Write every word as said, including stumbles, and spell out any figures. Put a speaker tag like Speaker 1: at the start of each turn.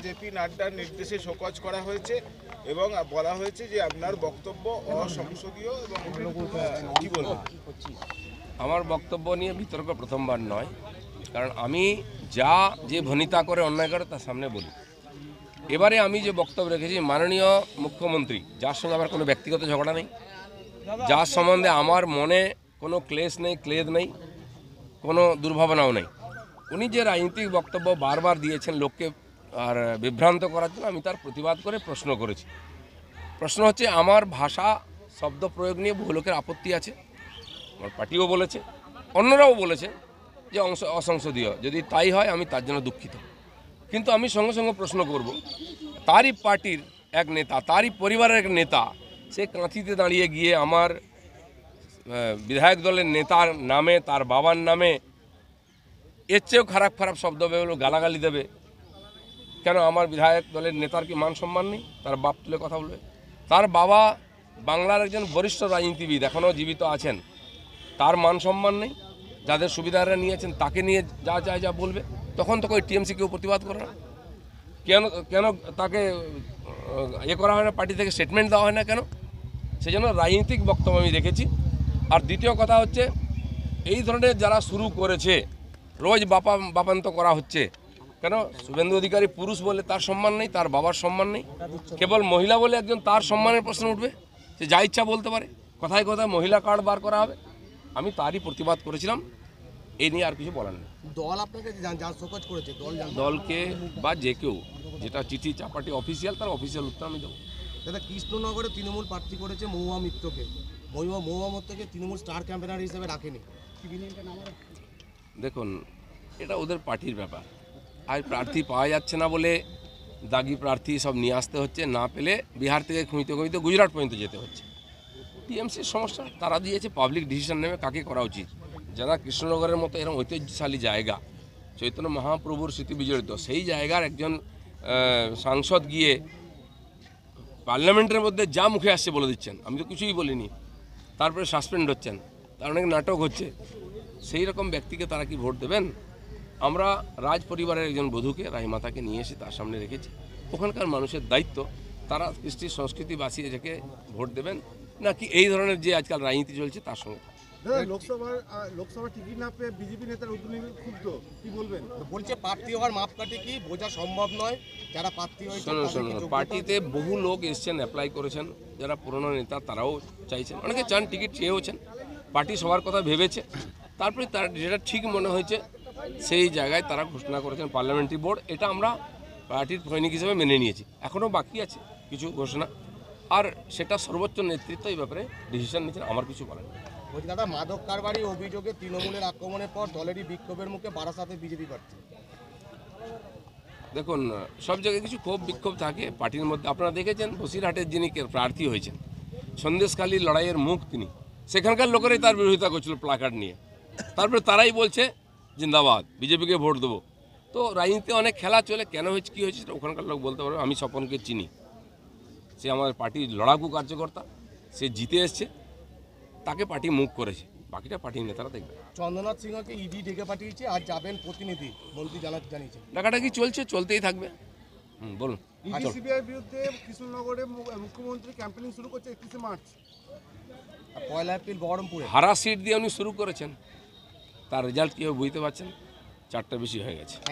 Speaker 1: JP নাড্ডার নির্দেশে show cause করা হয়েছে এবং বলা হয়েছে যে আপনার বক্তব্য অসংসদীয় এবং কি বলবো।
Speaker 2: আমার বক্তব্য নিয়ে বিতর্ক প্রথমবার নয়, কারণ আমি যা যে ভনিতা করে অন্যায় করে তার সামনে বলি। এবারে আমি যে বক্তব্য রেখেছি, মাননীয় মুখ্যমন্ত্রী, যার সঙ্গে আমার কোনো ব্যক্তিগত ঝগড়া নেই, যার সম্বন্ধে আমার মনে কোনো ক্লেশ নেই, ক্লেদ নেই, কোনো দুর্ভাবনাও নেই, উনি যে রাজনৈতিক বক্তব্য বারবার দিয়েছেন লোককে আর বিভ্রান্ত করার জন্য, আমি তার প্রতিবাদ করে প্রশ্ন করেছি। প্রশ্ন হচ্ছে, আমার ভাষা শব্দ প্রয়োগ নিয়ে বহু লোকের আপত্তি আছে, আমার পার্টিও বলেছে, অন্যরাও বলেছে যে অংশ অসংসদীয়। যদি তাই হয় আমি তার জন্য দুঃখিত, কিন্তু আমি সঙ্গে সঙ্গে প্রশ্ন করব, তারই পার্টির এক নেতা, তারই পরিবারের এক নেতা, সে কাঁথিতে দাঁড়িয়ে গিয়ে আমার বিধায়ক দলের নেতার নামে, তার বাবার নামে এর চেয়েও খারাপ খারাপ শব্দ বেরোলো, গালাগালি দেবে। কেন আমার বিধায়ক দলের নেতার কি মান সম্মান নেই? তার বাপ তুলে কথা বলবে? তার বাবা বাংলার একজন বরিষ্ঠ রাজনীতিবিদ, এখনও জীবিত আছেন, তার মান সম্মান নেই? যাদের সুবিধারা নিয়েছেন তাকে নিয়ে যা যা যা বলবে, তখন তো ওই টিএমসি কেউ প্রতিবাদ করে না। কেন কেন তাকে এ করা হয় না, পার্টি থেকে স্টেটমেন্ট দেওয়া হয় না কেন? সেই জন্য রাজনৈতিক বক্তব্য আমি রেখেছি। আর দ্বিতীয় কথা হচ্ছে, এই ধরনের যারা শুরু করেছে, রোজ বাপা বাপান্ত করা হচ্ছে, কেন শুভেন্দু অধিকারী পুরুষ বলে তার সম্মান নেই, তার বাবার সম্মান নেই? কেবল মহিলা বলে একজন তার সম্মানের প্রশ্ন উঠবে, সে যা ইচ্ছা বলতে পারে, কথায় কথায় মহিলা কার্ড বার করা হবে। আমি তারই প্রতিবাদ করেছিলাম, এই নিয়ে আর কিছু বলার নেই।
Speaker 3: দল আপনাকে শোকজ করেছে, দল
Speaker 2: দলকে বা যে কেউ যেটা চিঠি চাপাটি অফিসিয়াল, তার অফিসিয়াল উত্তর আমি দেবো।
Speaker 3: দাদা, কৃষ্ণনগরে তৃণমূল প্রার্থী করেছে মহুয়া মিত্রকে, মহুয়া মহুয়া মিত্রকে তৃণমূল স্টার ক্যাম্পেনার হিসেবে রাখেনি।
Speaker 2: দেখুন, এটা ওদের পার্টির ব্যাপার। আর প্রার্থী পাওয়া যাচ্ছে না বলে দাগি প্রার্থী সব নিয়ে আসতে হচ্ছে, না পেলে বিহার থেকে খুঁজতে খুঁজতে গুজরাট পর্যন্ত যেতে হচ্ছে। টিএমসির সমস্যা, তারা দিয়েছে, পাবলিক ডিসিশন নেবে কাকে করা উচিত। যারা কৃষ্ণনগরের মতো এরকম ঐতিহ্যশালী জায়গা, চৈতন্য মহাপ্রভুর স্মৃতি বিজড়িত, সেই জায়গার একজন সাংসদ গিয়ে পার্লামেন্টের মধ্যে যা মুখে আসছে বলে দিচ্ছেন, আমি তো কিছুই বলিনি, তারপরে সাসপেন্ড হচ্ছেন, তার অনেক নাটক হচ্ছে। সেই রকম ব্যক্তিকে তারা কি ভোট দেবেন? আমরা রাজ পরিবারের একজন বধূকে, রাহিমাতাকে নিয়ে এসে তার সামনে রেখেছি। ওখানকার মানুষের দায়িত্ব, তারা কৃষ্টি সংস্কৃতি বাঁচিয়ে রেখে ভোট দেবেন, নাকি এই ধরনের যে আজকাল রাজনীতি চলছে তার সঙ্গে।
Speaker 1: লোকসভার লোকসভা টিকিট না পেয়ে বিজেপি নেতার উদ্যোগে ক্ষুব্ধ, কি বলবেন?
Speaker 3: বলছে প্রার্থী হওয়ার মাপকাঠি কি বোঝা সম্ভব নয়, যারা প্রার্থী হয়েছে।
Speaker 2: শোনো শোনো পার্টিতে বহু লোক এসছেন, অ্যাপ্লাই করেছেন, যারা পুরনো নেতা তারাও চাইছেন, অনেকে চান, টিকিট চেয়েওছেন। পার্টি সবার কথা ভেবেছে, তারপরে তার যেটা ঠিক মনে হয়েছে সেই জায়গায় তারা ঘোষণা করেছেন পার্লামেন্টারি বোর্ড। এটা আমরা পার্টির সৈনিক হিসেবে মেনে নিয়েছি। এখনও বাকি আছে কিছু ঘোষণা, আর সেটা সর্বোচ্চ নেতৃত্ব এই ব্যাপারে ডিসিশন নিয়েছেন, আমার কিছু বলার নেই।
Speaker 3: বলছি দাদা, মাদক কারবারি অভিযোগে তৃণমূলের আক্রমণের পর দলেরই বিক্ষোভের মুখে বারাসাতে বিজেপি প্রার্থী।
Speaker 2: দেখুন, সব জায়গায় কিছু ক্ষোভ বিক্ষোভ থাকে পার্টির মধ্যে। আপনারা দেখেছেন বসিরহাটের যিনি প্রার্থী হয়েছেন, সন্দেশখালীর লড়াইয়ের মুখ তিনি, সেখানকার লোকেরাই তার বিরোধিতা করছিল প্লাকার্ড নিয়ে। তারপরে তারাই বলছে জিন্দাবাদ, বিজেপিকে ভোট দেবো। তো রাজনীতিতে অনেক খেলা চলে, কেন হয়েছে কী হয়েছে সেটা ওখানকার লোক বলতে পারবে। আমি স্বপনকে চিনি, সে আমাদের পার্টির লড়াকু কার্যকর্তা, সে জিতে এসছে, তাকে পার্টি মুখ করেছে, বাকিটা পার্টির নেতারা দেখবে।
Speaker 3: চন্দ্রনাথ সিংহকে ইডি ডেকে পাঠিয়েছে, আর যাবেন প্রতিনিধি, মন্ত্রী জানাতে জানিয়েছে।
Speaker 2: ডাকাডাকি চলছে, চলতেই থাকবে। হুম, বলুন।
Speaker 1: সিবিআই বিরুদ্ধে কৃষ্ণনগরে মুখ্যমন্ত্রী ক্যাম্পেইনিং শুরু করছে একত্রিশে মার্চ,
Speaker 3: পয়লা এপ্রিল বহরমপুরে
Speaker 2: হারা সিট দিয়ে উনি শুরু করেছেন, তার রেজাল্ট কী হবে বুঝতে পারছেন, চারটা বেশি হয়ে গেছে।